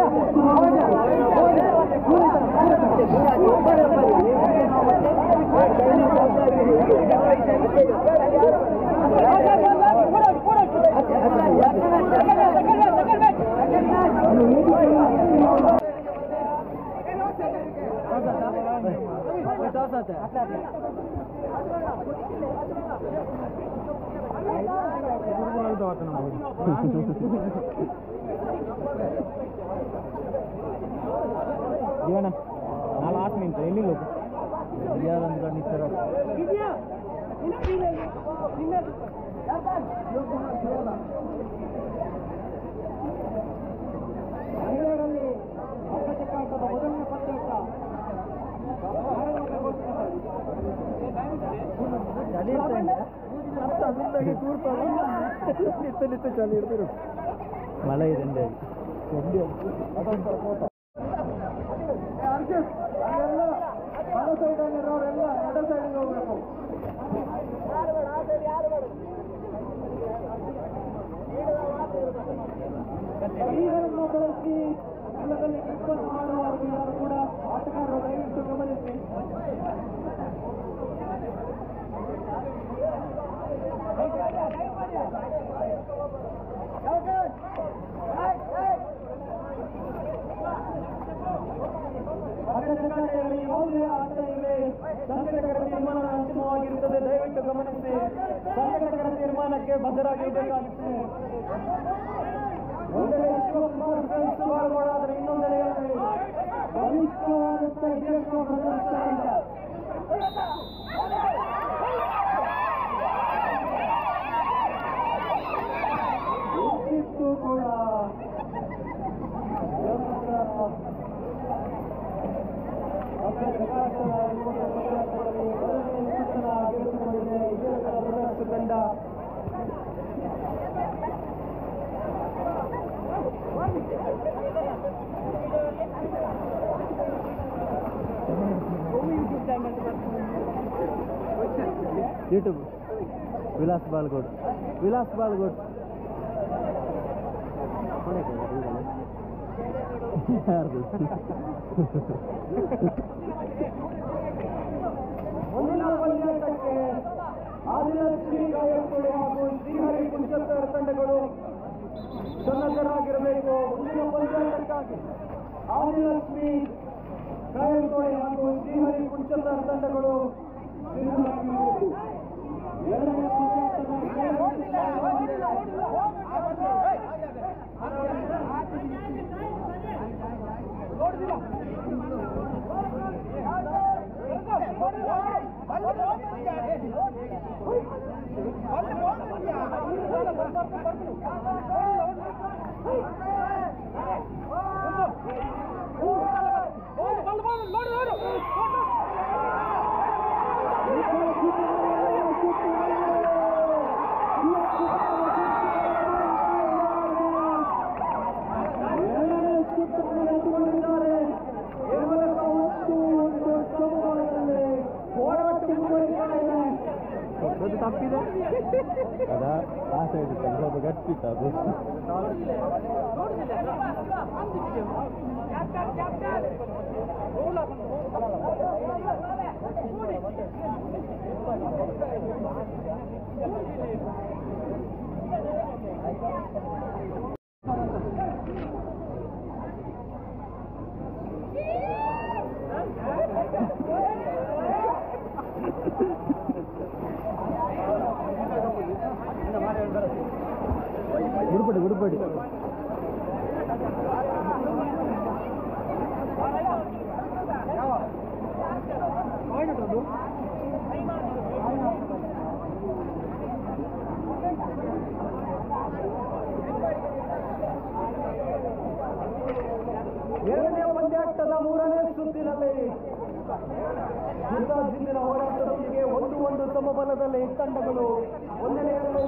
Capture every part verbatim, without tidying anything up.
जीवन ना last minute एಲ್ಲಿ लोग यार अंदर निस्तर ಮೊದಲನೇ ಪಂದ್ಯಾಟ ಚಳಿ ನಿತ್ಯ ನಿತ್ಯ ಚಳಿ ಇರ್ತಿರು ಮಳೆ ಇದೆ ಬಲ ಸೈಡಲ್ಲಿರೋರೆಲ್ಲ ಎಡ ಸೈಡಿಗೆ ಹೋಗ್ಬೇಕು. ಕೈಗಳನ್ನು ಬಳಸಿ ನೆಲದಲ್ಲಿ ಟಿಪ್ಪನ್ನು ಮಾಡುವವರು ಯಾರು ಕೂಡ ಆಟಗಾರರು ದಯವಿಟ್ಟು ಗಮನಿಸಿ. ಯಾವುದೇ ಆಟ ಇಲ್ಲಿ ಸಂಘಟಕರ ತೀರ್ಮಾನ ಅಂತಿಮವಾಗಿರುತ್ತದೆ. ದಯವಿಟ್ಟು ಗಮನಿಸಿ, ಸಂಘಟಕರ ತೀರ್ಮಾನಕ್ಕೆ ಬದ್ಧರಾಗಿರಬೇಕಾಗುತ್ತದೆ. ಒಂದೆಡೆ ಶಿವಕುಮಾರ್ ಫ್ರೆಂಡ್ಸ್ ಬಾಳ್ಗೋಡ, ಆದರೆ ಇನ್ನೊಂದೆಡೆಯಲ್ಲಿ ಬಲಿಷ್ಠವಾದಂಥ ಹಿರಿಯರು ಪ್ರದರ್ಶಿಸ್ತಾರಂತ. ಕೂಡ ತಂಡ ಯೂಟ್ಯೂಬ್ ವಿಲಾಸ್ ಬಾಳ್ಗೋಡ್ ವಿಲಾಸ್ ಬಾಳ್ಗೋಡ್ ಮುಂದಿನ ಪಂದ್ಯಾಟಕ್ಕೆ ಆದಿಲಕ್ಷ್ಮಿ ಗಾಯಕುಡಿ ಹಾಗೂ ಶ್ರೀಹರಿ ಕುಂಚತ್ತರ್ ತಂಡಗಳು ಸನ್ನದ್ಧರಾಗಿರಬೇಕು. ಮುಂದಿನ ಪಂದ್ಯಾಟಕ್ಕಾಗಿ ಆದಿಲಕ್ಷ್ಮಿ ಗಾಯಕುಡಿ ಹಾಗೂ ಶ್ರೀಹರಿ ಕುಂಚತ್ತರ್ ತಂಡಗಳು ಸಿದ್ಧರಾಗಿರಬೇಕು. ಎರಡನೇ ತಪ್ಪಿದೆ ಅದ ಆ ಸೈಡ್ ಸ್ವಲ್ಪ ಗಟ್ಟಿತ್ತು ಅದು. ಗುರುಪಡಿ ಗುರುಪಡಿ ಎರಡನೇ ಪಂದ್ಯಾಟದ ಮೂರನೇ ಸುತ್ತಿನಲ್ಲಿ ಜಿಂದಿನ ಹೋರಾಟದೊಂದಿಗೆ ಒಂದು ಒಂದು ಸಮಬಲದಲ್ಲಿ ತಂಡಗಳು ಒಂದನೆಯಲ್ಲಿ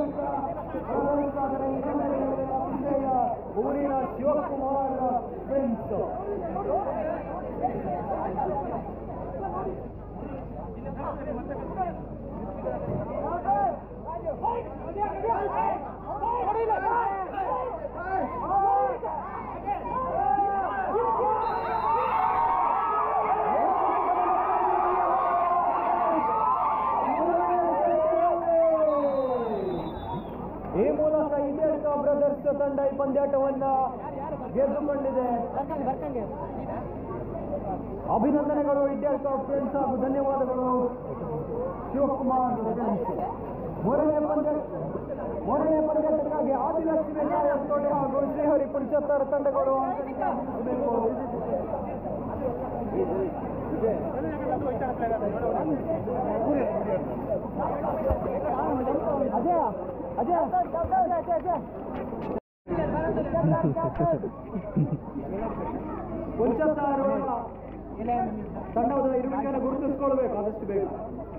ವಿಜಯ ಊರಿನ ಶಿವಕುಮಾರ್ ಫ್ರೆಂಡ್ಸ್. ತಂಡ ಈ ಪಂದ್ಯಾಟವನ್ನ ಗೆದ್ದುಕೊಂಡಿದೆ. ಅಭಿನಂದನೆಗಳು ಇಂಡಿಯನ್ ಫ್ರೆಂಡ್ಸ್ ಹಾಗೂ ಧನ್ಯವಾದಗಳು ಶಿವಕುಮಾರ್. ಮೂರನೇ ಪಂದ್ಯ ಮೂರನೇ ಪಂದ್ಯಕ್ಕಾಗಿ ಆದಿಲಕ್ಷ್ಮಿ ನಾಯಕನಹಳ್ಳಿ ಹಾಗೂ ಶ್ರೀಹರಿ ಪುರುಷೋತ್ತರ ತಂಡಗಳು ಅಜಯ ಅಜಯ ಪುರುಷೋತ್ತರ ತಂಡದ ಇರುವಿಕೆಯನ್ನು ಗುರುತಿಸಿಕೊಳ್ಬೇಕು ಆದಷ್ಟು ಬೇಗ.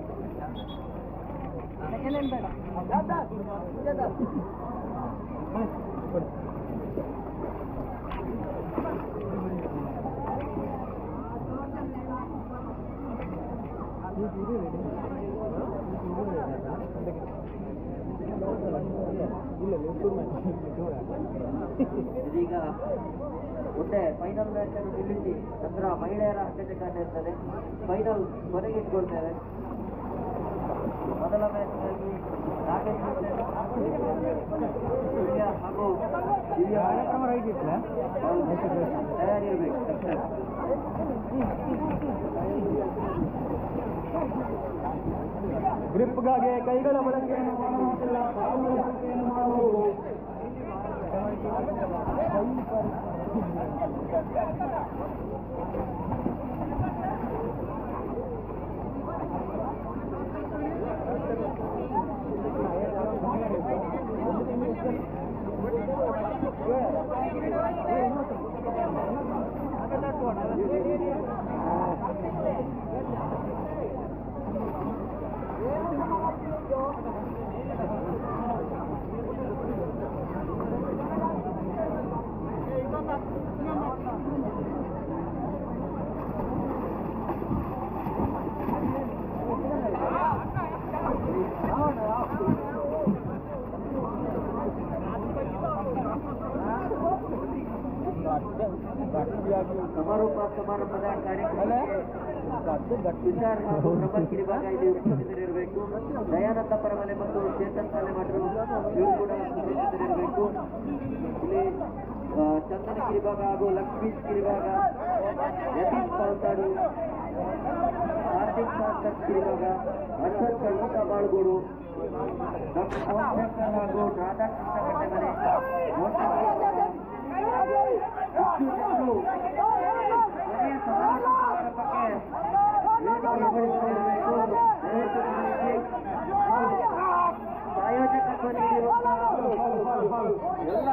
ಇದೀಗ ಒಟ್ಟೆ ಫೈನಲ್ ಮ್ಯಾಚ್ ಅನ್ನು ನಿಲ್ಲಿಸಿ ನಂತರ ಮಹಿಳೆಯರ ಅಟ್ಲೆಟಿಕ್ ಇರ್ತದೆ. ಫೈನಲ್ ಕೊನೆಗಿಟ್ಕೊಳ್ತೇವೆ. ಮೊದಲ ಮ್ಯಾಚ್ನಲ್ಲಿ ನಾಗೇಶ್ ಹಾಗೂ ತಯಾರಿರಬೇಕು. ಗ್ರಿಪ್ಗಾಗಿ ಕೈಗಳ ಬಳಕೆಯನ್ನು ಮಾಡುವಂತಿಲ್ಲ, ಕಾಲುಗಳ ಬಳಕೆಯನ್ನು ಮಾಡಬಹುದು. ಸಮಾರೋಪ ಸಮಾರಂಭದ ಕಾರ್ಯಕ್ರಮಕ್ಕೆ ವಿಚಾರ ಹಾಗೂ ಪ್ರಬಲ್ ಕಿರಿಭಾಗ ಇಲ್ಲಿ ಉಪಸ್ಥಿತರಿರಬೇಕು. ದಯಾನಂದ ಪರಮಲೆ ಮತ್ತು ಚೇತನ್ ಸಾಲೆಮಠರು ಇವರು ಕೂಡ ಉಪಸ್ಥಿತರಿರಬೇಕು. ಇಲ್ಲಿ ಚಂದನ ಕಿರಿಭಾಗ ಹಾಗೂ ಲಕ್ಷ್ಮೀ ಕಿರಿಭಾಗ, ಯತೀಶ್ ಪಾಲ್ತಾಡು, ಕಾರ್ತಿಕ್ ಸಾಸ್ಕರ್ ಕಿರಿಭಾಗ, ಹರ್ಷದ್ ಕಳ್ಮುಖ ಬಾಳ್ಗೋಡು, ಡಾಕ್ಟರ್ ಸೋಮಶೇಖರ್ ಹಾಗೂ ರಾಧಾಕೃಷ್ಣ ಕಟ್ಟೆಮನೆ ಕೊನೆಯ ಸಮಾರೋಪ ಸಮಾರಂಭಕ್ಕೆ ಪ್ರಾಯೋಜಕತ್ವ ನೀಡಿರುವಂತಹ ಎಲ್ಲ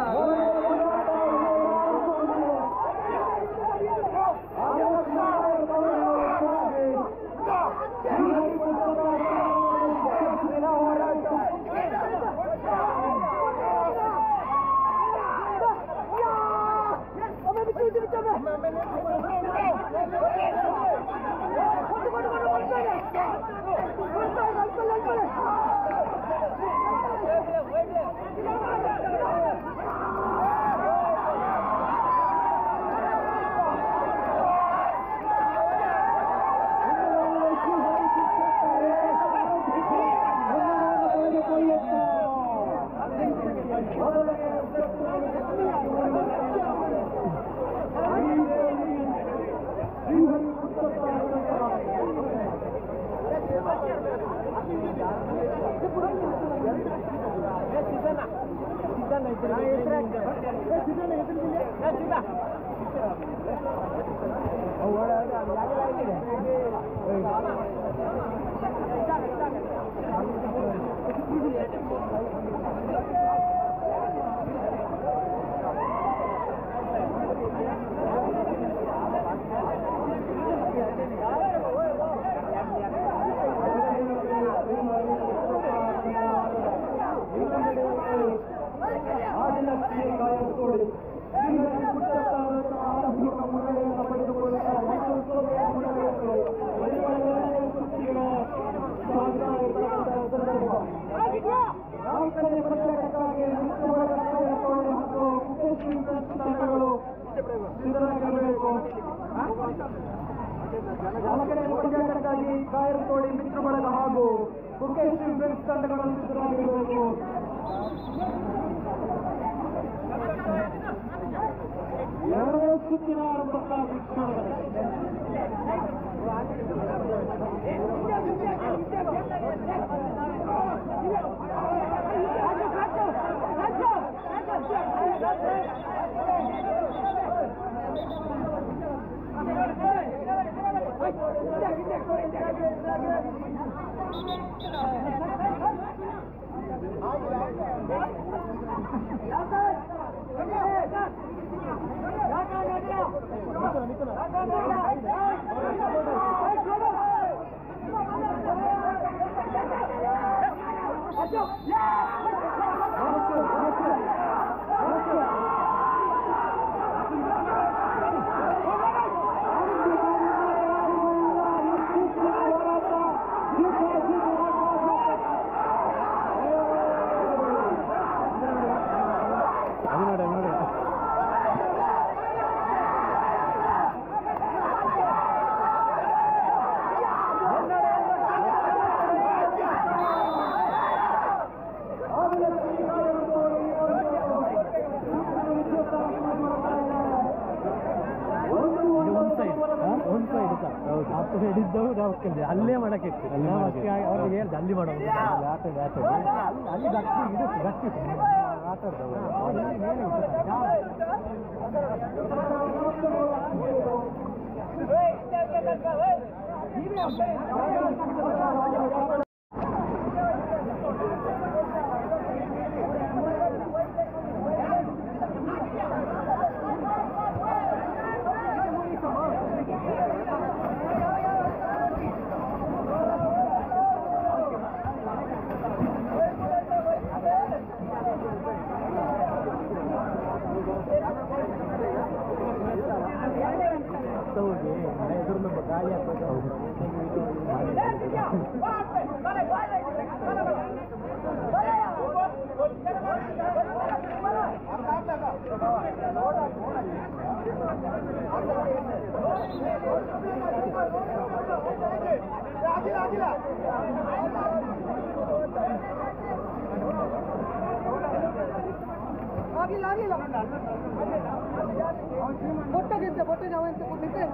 ಕಾಯರತೋಡಿ ಮಿತ್ರ ಬಳಗ ಹಾಗೂ ಕುಕೇಶ್ವರಿ ಫ್ರೆಂಡ್ಸ್ ತಂಡಗಳು ಸಿದ್ಧರಾಗಿರಬೇಕು. ಎರಡನೇ ಸುತ್ತಿನ ಆರಂಭದ ವೀಕ್ಷಣೆಗಳು ಅಲ್ಲೇ ಮಾಡಕ್ಕಿತ್ತು ಅವ್ರಿಗೆ ಹೇಳ್ದೆ ಅಲ್ಲಿ ಮಾಡೋದು ಅಲ್ಲಿ ಗಟ್ಟಿ ಇದು ಗಟ್ಟಿ ಎದುರು ಗಾಳಿ ಹಾಕೋದು ಆಗಿಲ್ಲ ಆಗಿಲ್ಲ ಬೊಟ್ಟಗಿಂತ ಬೊಟ್ಟಗೆ ಅವಂತ ನಿಂತೆ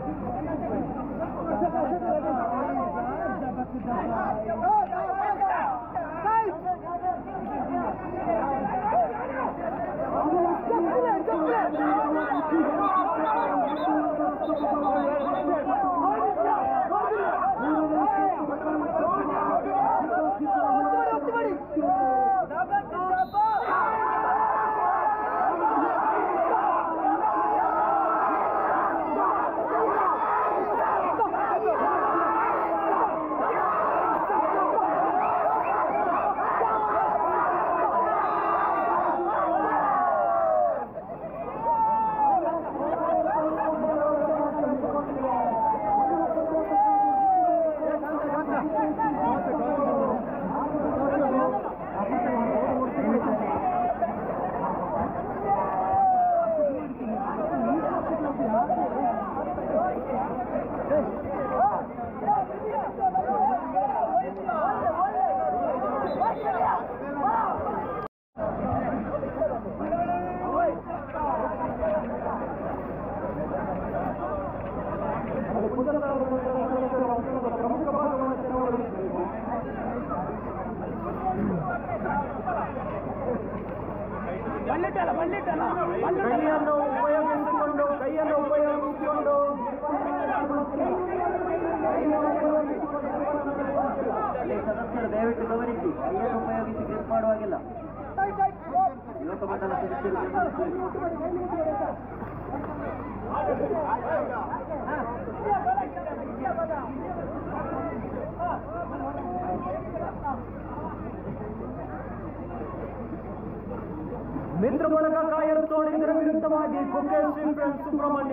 ಕೈಯನ್ನು ಉಪಯೋಗಿಸಿಕೊಂಡು ಕೈಯನ್ನು ಉಪಯೋಗಿಸಿಕೊಂಡು ಸದಸ್ಯರು ದಯವಿಟ್ಟು ಗಮನಿಸಿ, ಕೈಯನ್ನು ಉಪಯೋಗಿಸಿ ಗ್ರಿಪ್ ಮಾಡುವಾಗಿಲ್ಲ. ಲೋಕಮಂಡಲ ಸದಸ್ಯರು ಮಿತ್ರ ಬಳಗ ಕಾಯರು ತೋಳಿದರ ವಿರುದ್ಧವಾಗಿ ಕುಕ್ಕೆ ಶ್ರೀ ಸುಬ್ರಹ್ಮಣ್ಯ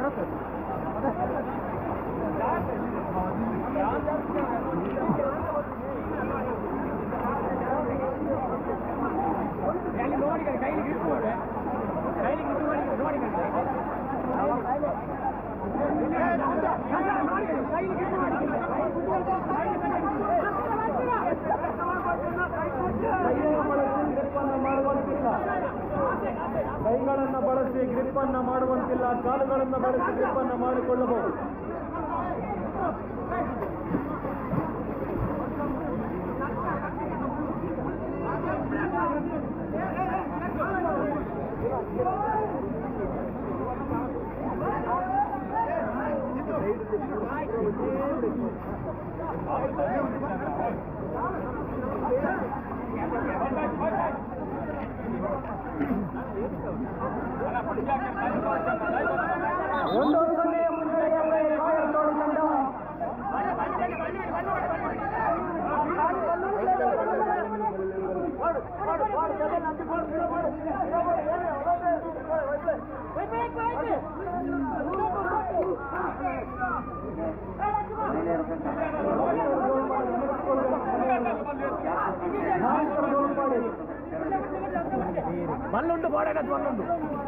ಕೈಗಳನ್ನು ಬಳಸಿ ಗ್ರಿಪ್ ಅನ್ನು ಮಾಡುವಂತಿಲ್ಲ, ಕಾಲುಗಳನ್ನು ಬಳಸಿ ಗ್ರಿಪ್ ಅನ್ನು ಮಾಡಿಕೊಳ್ಳಬಹುದು. ಒಂದು ಸೊನ್ನೆಯ ಮುನ್ನಡೆಯಲ್ಲಿ ಕಾಯರ್ತೋಳು ತಂಡ ಮಲ್ಲುಂಡು ಬಾಡಗದು ಮಲ್ಲುಂಡು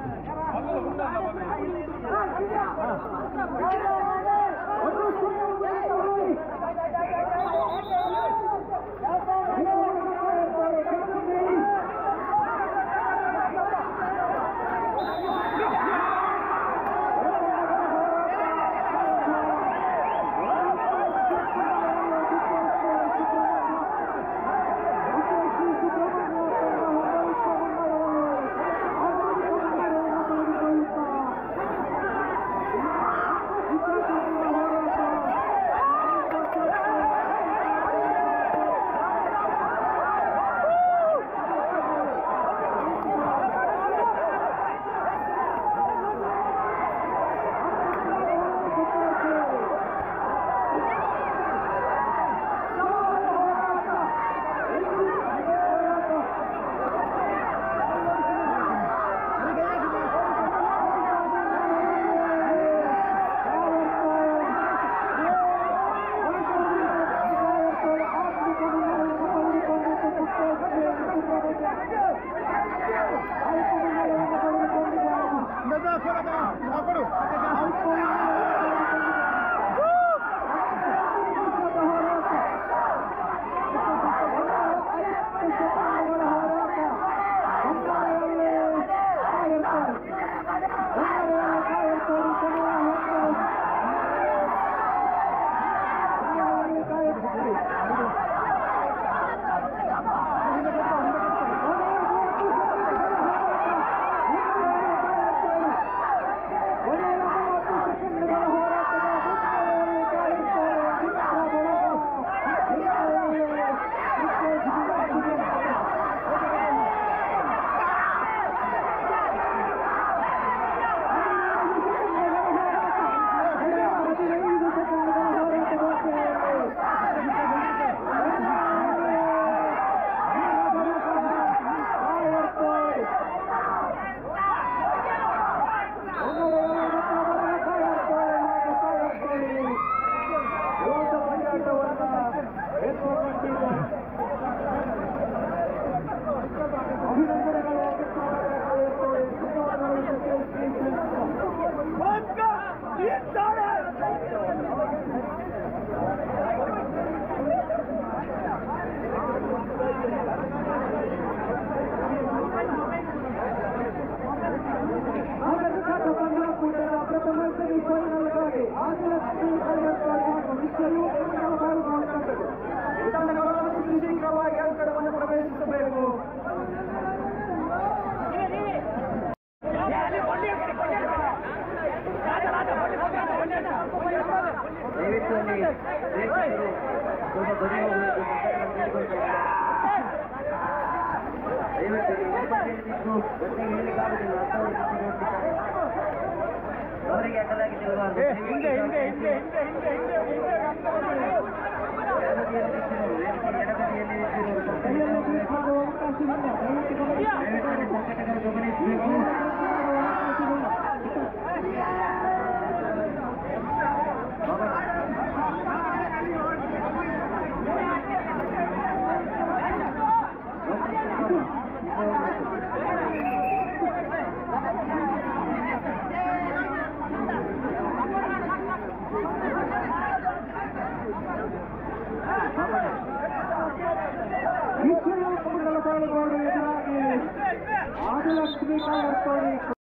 ಶೀಘ್ರವಾಗಿ ಅಂಕಣವನ್ನು ಪ್ರವೇಶಿಸಬೇಕು. ಅವರಿಗೆ ಅಡ್ಡಲಾಗಿದ್ದಿರುವ ಹಿಂದೆ ಹಿಂದೆ ಹಿಂದೆ ಹಿಂದೆ ಹಿಂದೆ ಸಂಘಟಕರು ಗಮನಿಸಬೇಕು. ಆದಿಲಕ್ಷ್ಮಿ ಕಾಯರ್ತೋಡಿ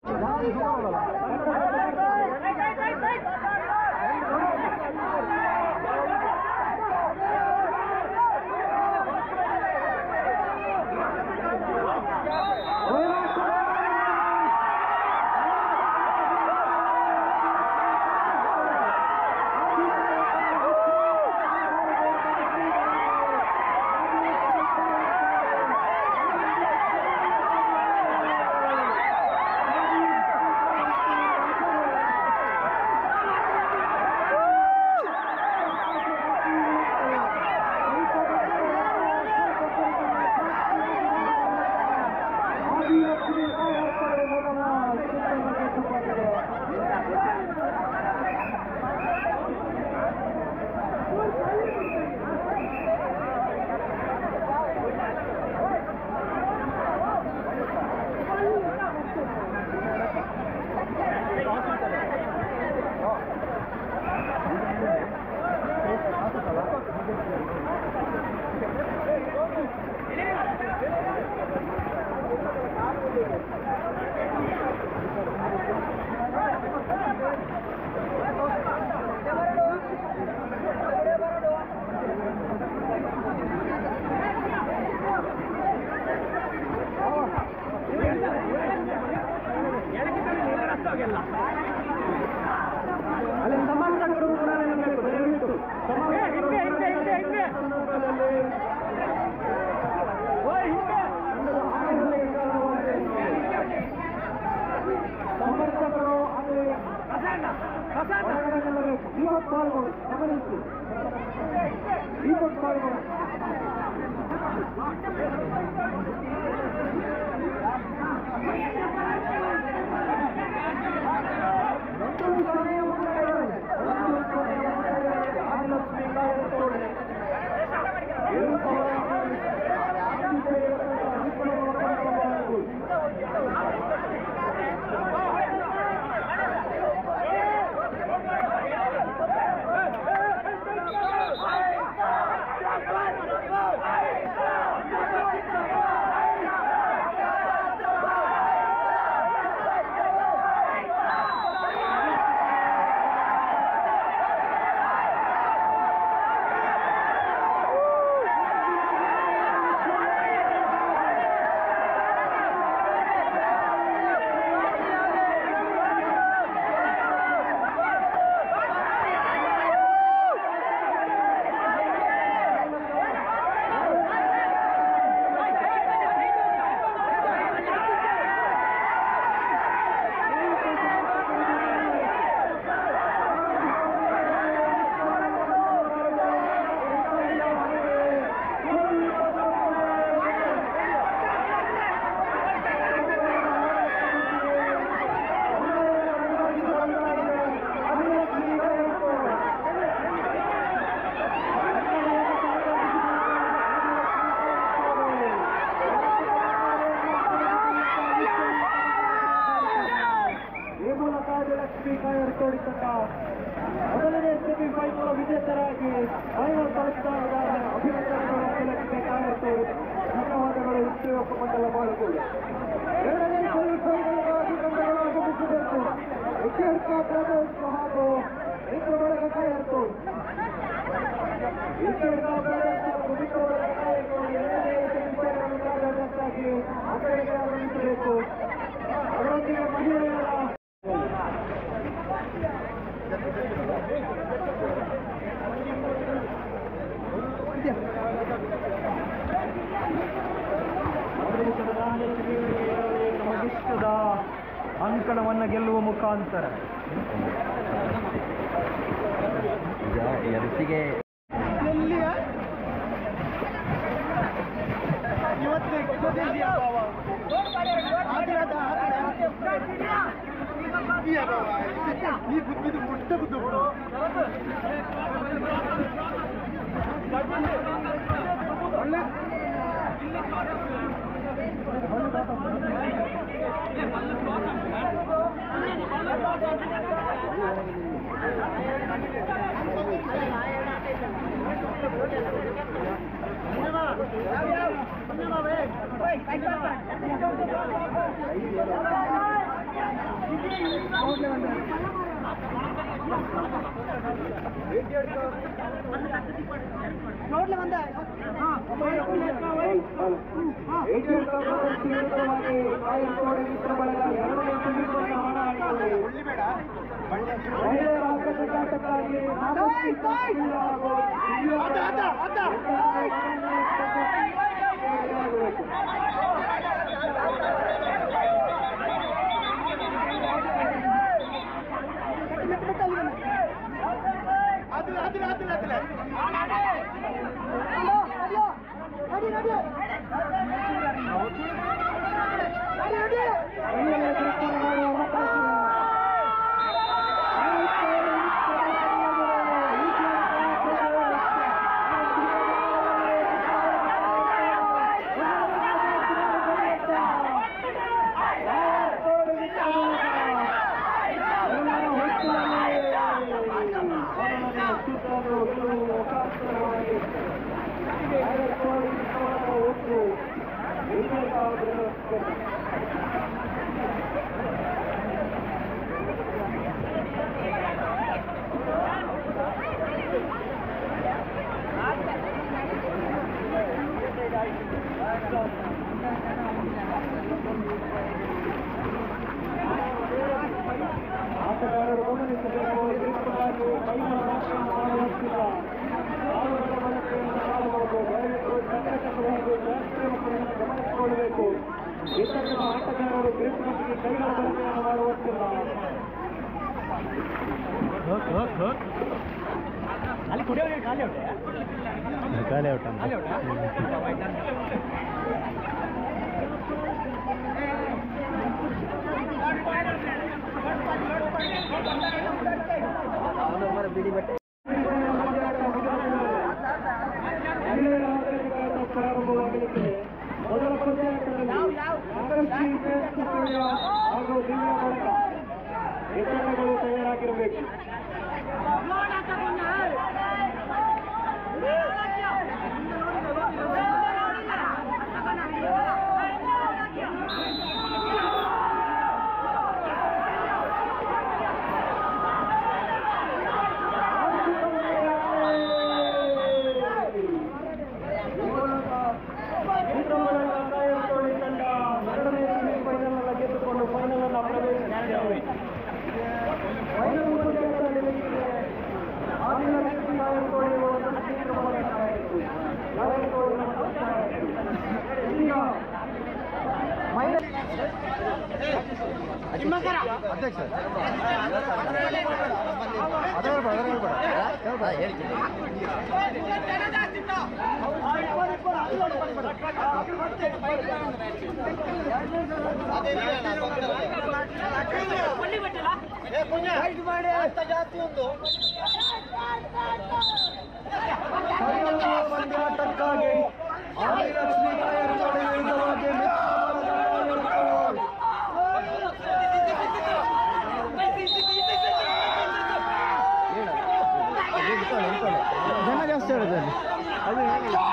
ಅಲ್ಲಿ ಸಂಬಂಧಕರು ಕೂಡ ನಿಲ್ಲಬೇಕು ದಯವಿಟ್ಟು ಸಮರ್ಥಕರು ಅಲ್ಲಿ ಹೊರಗಡೆ ನಿಲ್ಲಬೇಕು. ದೀಪಕ್ ಪಾಲ್ಗೊಳ್ಳಿ ಗಮನಿಸಿ ದೀಪಕ್ ಪಾಲ್ಗೊಳ್ಳಿ ಆದಿಲಕ್ಷ್ಮಿ ಕಾಯರ್ತೋಡಿ ಆದಿಲಕ್ಷ್ಮಿ ಕಾಯರ್ತೋಡಿ ತಂಡ ಮೊದಲನೇ ಸೆಮಿಫೈನಲ್ ವಿಜೇತರಾಗಿ ಫೈನಲ್ ತಲುಪ್ತಾ ಇದ್ದಾರೆ. ಅಭಿನಂದನೆಗಳು ಆದಿಲಕ್ಷ್ಮಿ ಕಾಯರ್ತೋಡಿ. ಧನ್ಯವಾದಗಳು ಉದ್ಯೋಗ ಮಂಡಲ ಮಾಡಿಕೊಳ್ಳಿ. ಎರಡನೇ ಸೆಮಿಫೈನಲ್ಗಾಗಿ ತಂಡಗಳು ಆಗಮಿಸಬೇಕು. ವಿಜೇತ ಬ್ರದರ್ಸ್ ಹಾಗೂ ಮಿತ್ರ ಬಳಗ ಕಾಯರ್ತೋಡಿ. ವಿಜೇತ ಬ್ರದರ್ಸ್ ಹಾಗೂ ಮಿತ್ರ ಬಳಗ ಕಾಯರ್ತೋಡಿ ಎರಡನೇ ಸೆಮಿಫೈನಲ್ ಕಾರ್ಯಕ್ಕಾಗಿ ಅಂಗಡಿಗೆ ಆಗಮಿಸಬೇಕು. ಅದರೊಂದಿಗೆ ಮಹಿಳೆಯರ ನಮಗಿಷ್ಟದ ಅಂಕಣವನ್ನು ಗೆಲ್ಲುವ ಮುಖಾಂತರ ಎರ್ಸಿಗೆ ಮುಟ್ಟ ಬುದ್ಧ ಒಳ್ಳೆ ನೋಡ್ಲೆ ಬಂದ ಆಟಗಾರರು ಗಮನಿಸಬೇಕು ಗಮನಿಸಿಕೊಳ್ಳಬೇಕು. ಇತರ ಆಟಗಾರರು ಗ್ರಿಪ್ನೊಂದಿಗೆ ಕೈಗಳ ಬಳಕೆಯನ್ನು ಮಾಡುವಂತಿಲ್ಲ. ಅಲ್ಲಿ ಕುಡಿಯೋರಿಗೆ ಖಾಲಿ ಔಟ ಖಾಲಿ ಔಟ ಖಾಲಿ ಔಟ ಬಿಡಿ ಬಟ್ಟೆ ಪ್ರಾರಂಭವಾಗಲಿದೆ. ಮೊದಲ ಪಂದ್ಯಾಟದಲ್ಲಿ ಹಾಗೂ ದಿವ್ಯ ಬಳಕ ಈ ತಂಡಗಳು ತಯಾರಾಗಿರಬೇಕು. ಅಧ್ಯಕ್ಷ ಹೇಳ್ತೀನಿ ಪಂದ್ಯಾಟಕ್ಕಾಗಿ ಆದಿಲಕ್ಷ್ಮಿ ಕಾಯರ್ಪಾಡಿ ವಿರುದ್ಧವಾಗಿ ಜನ ಜಾಸ್ತಿ ಹೇಳೋದಲ್ಲಿ ಅದು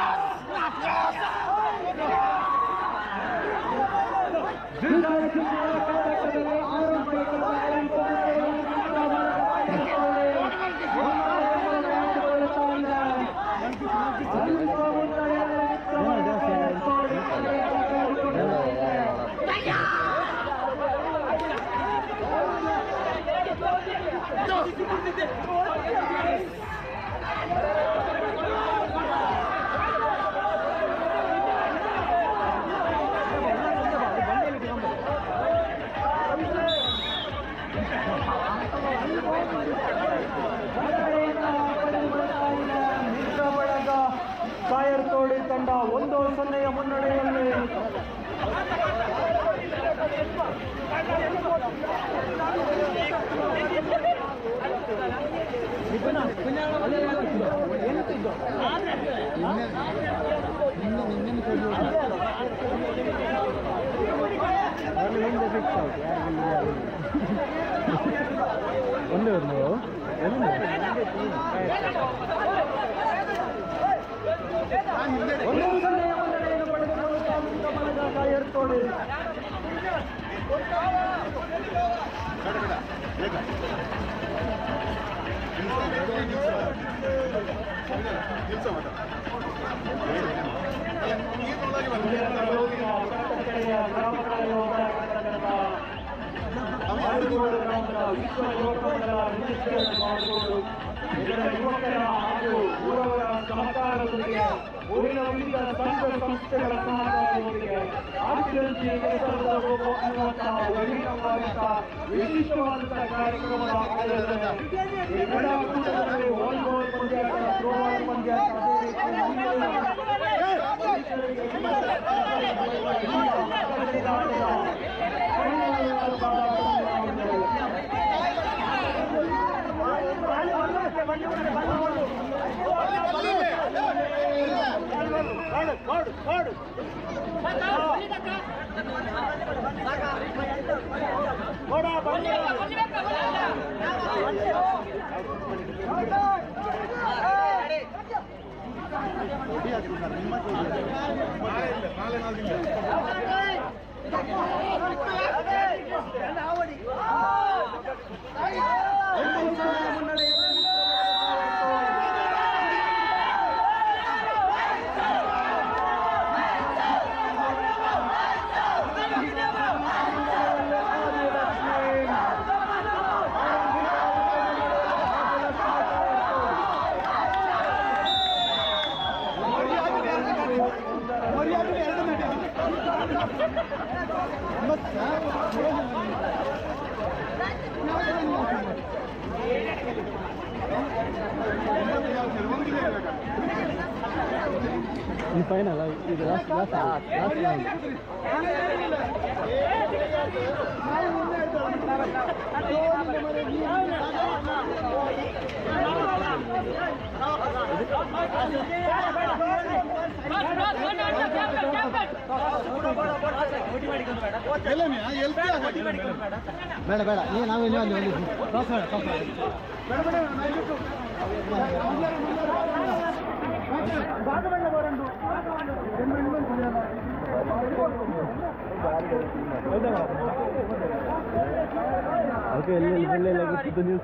ಕಾಯರ್ತೋಡಿ ತಂಡ ಒಂದು ಸೊನ್ನೆಯ ಮುನ್ನಡೆಯಲ್ಲಿ ಒಂದು ಒಂದು ಒಂದು ಸೊನ್ನೆಯ ಮುನ್ನಡೆಯನ್ನು ಪಡೆದುಕೊಳ್ಳುವಂತಹ ಬಳಗ ಕಾಯರ್ತೋಡಿ. ವಿಶ್ವ ಯುವಕರ ಮಾಡಿಕೊಂಡು ಇದರ ಯುವಕರ ಹಾಗೂ ಯುವಕರ ಸಹಕಾರದೊಂದಿಗೆ ಊರಿನ ವಿವಿಧ ಸಂಘ ಸಂಸ್ಥೆಗಳ ಸಹಕಾರದೊಂದಿಗೆ ಆದಿತ್ಯಂತಿ ಕೆಲಸದ ರೂಪ ಅನ್ನುವಂತಹ ವೈವಿಧ್ಯವಾದಂತಹ ವಿಶಿಷ್ಟವಾದಂತಹ ಕಾರ್ಯಕ್ರಮದ ಆಯೋಜನೆ. ಈ ಕ್ರೀಡಾಕೂಟದಲ್ಲಿ ವಾಲಿಬಾಲ್ ಪಂದ್ಯಾಟ, ಥ್ರೋಬಾಲ್ ಪಂದ್ಯಾಟ, ಈ ಫೈನಲ್ ಇದು ಲಾಸ್ಟ್ ಲಾಸ್ಟ್ ಲಾಸ್ಟ್ ಬೇಡ ಬೇಡ ನೀವು ನಾವು ಇಲ್ಲಿ ಒಂದು ಒಂದು ಕ್ರಾಸ್ ಬೇಡ ಕ್ರಾಸ್ ಬೇಡ ಓಕೆ ಎಲ್ಲೆಲ್ಲಿ ಎಲ್ಲೆಲ್ಲ ಗೊತ್ತಿದ್ದು ನ್ಯೂಸ್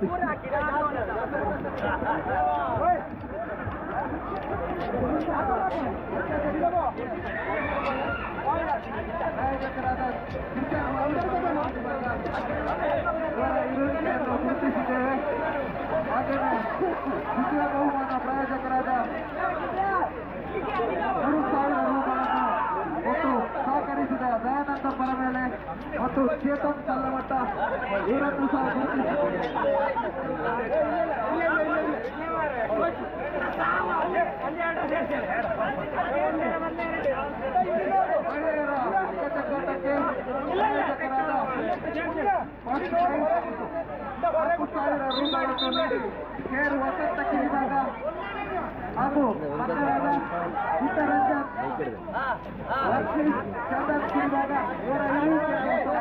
ಗುರುತಿಸಿದ್ದೇವೆ. ಹಾಗೆಯೇ ದ್ವಿತೀಯ ಬಹುಮಾನ ಪ್ರಾಯೋಜಕರಾದ ಮೂರು ಸಾವಿರ ರೂಪಾಯಿಗಳನ್ನು ಒಟ್ಟು ಸಹಕರಿಸಿದ ದಯಾನಂದ ಪರಮೇಲೆ ಮತ್ತು ಚೇತನ್ ಕಲ್ಲಮಟ್ಟ ಇವರನ್ನು ಸಹ ಮಹಿಳೆಯರ ಚಕ್ರಕ್ಕೆ ಪ್ರಾಯೋಜಕರಾದ ಹತ್ತು ಸಾವಿರ ರೂಪಾಯಿಗಳನ್ನು ನೀಡಿ ಕೇರು ವಸಂತ ಕಿರಿದಾಗ ಹಾಗೂ ಮಕ್ಕಳಾದ ಚಿತ್ತರಂಜನ್ ಲಕ್ಷ್ಮೀ ಚಂದನ್ ಕಿರಿದಾಗ ಇವರ ಗುರುತಿಸಿದ್ದೇವೆ.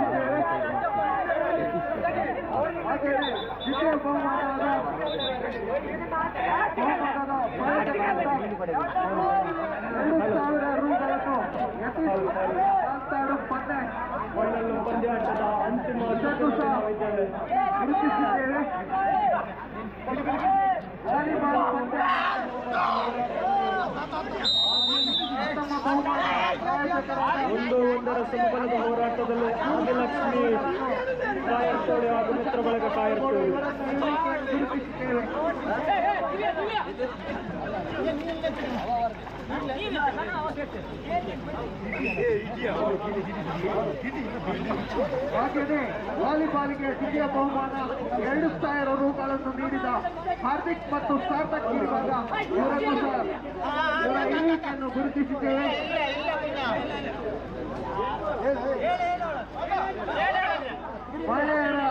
ಹಾಗೆಯೇ ದ್ವಿತೀಯ ಬಹುಮಾನವಾದ ಬಹುಮಾನದ ಪ್ರಾಯೋಜಕರಾದ ಎರಡು ಸಾವಿರ ರೂಪಾಯಿಗಳನ್ನು ಯತೀಶ್ ಕಾಲ್ತಾಡು ಪಂದೆ ಪಂದ್ಯಾಟದ ಅಂತಿಮ ಇದನ್ನು ಸಹ ಗುರುತಿಸಿದ್ದೇವೆ. ವಾಲಿಬಾಲ್ ಪಂದ್ಯ ಉತ್ತಮ ಬಹುಮಾನ ಪ್ರಾಯೋಜಕರಾದ ಒಂದು ಒಂದರ ಸಮಬಲದ ಹೋರಾಟದಲ್ಲಿ ಆದಿಲಕ್ಷ್ಮಿ ಕಾಯರ್ತೋಳಿ ಹಾಗೂ ಮಿತ್ರ ಬಳಗ ಕಾಯರ್ತೋಳಿ ಗುರುತಿಸಿದ್ದೇವೆ. ಹಾಗೆಯೇ ವಾಲಿಬಾಲ್ಗೆ ದ್ವಿತೀಯ ಬಹುಮಾನ ಎರಡು ಸಾವಿರ ರೂಪಾಯಿಗಳನ್ನು ನೀಡಿದ ಹಾರ್ದಿಕ್ ಮತ್ತು ಸಾರ್ಥಕ್ ಇರುವಾಗ ಇವರನ್ನು ಸಹ ಇವರ ಇಳಿಕೆಯನ್ನು ಗುರುತಿಸಿದ್ದೇವೆ. ಮಹಿಳೆಯರ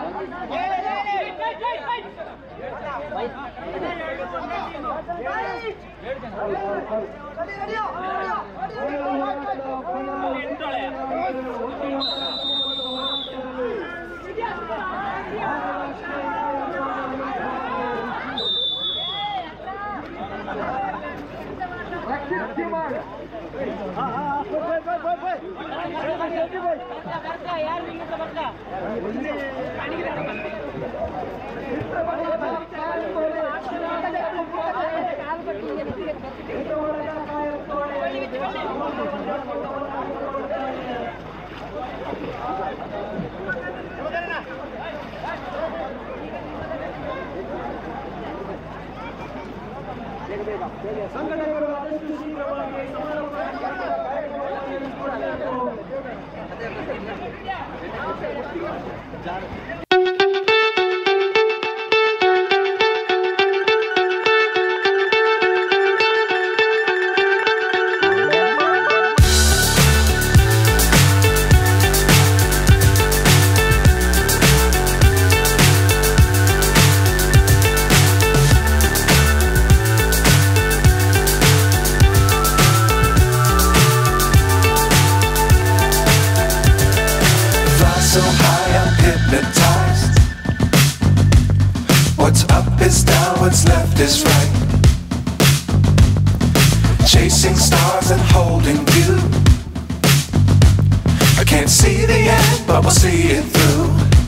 ರಕ್ಷಣಾ ಸಂಘಟಕರು ಆದಷ್ಟು ಶೀಘ್ರವಾಗಿ so high I'm hypnotized. What's up is down, what's left is right. Chasing stars and holding you. I can't see the end, but we'll see it through.